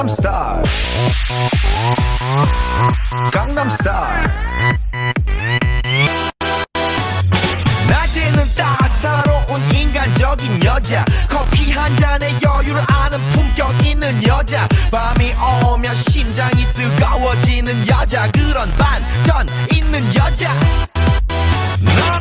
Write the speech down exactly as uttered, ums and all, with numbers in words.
강남스타일 강남스타일. 낮에는 따사로운 인간적인 여자, 커피 한 잔에 여유를 아는 품격 있는 여자, 밤이 오면 심장이 뜨거워지는 여자, 그런 반전 있는 여자. 넌